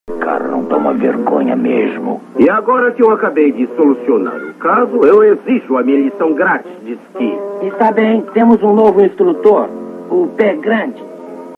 Cara, não toma vergonha mesmo. E agora que eu acabei de solucionar o caso, eu exijo a minha lição grátis de esqui. Está bem, temos um novo instrutor, o Pé Grande.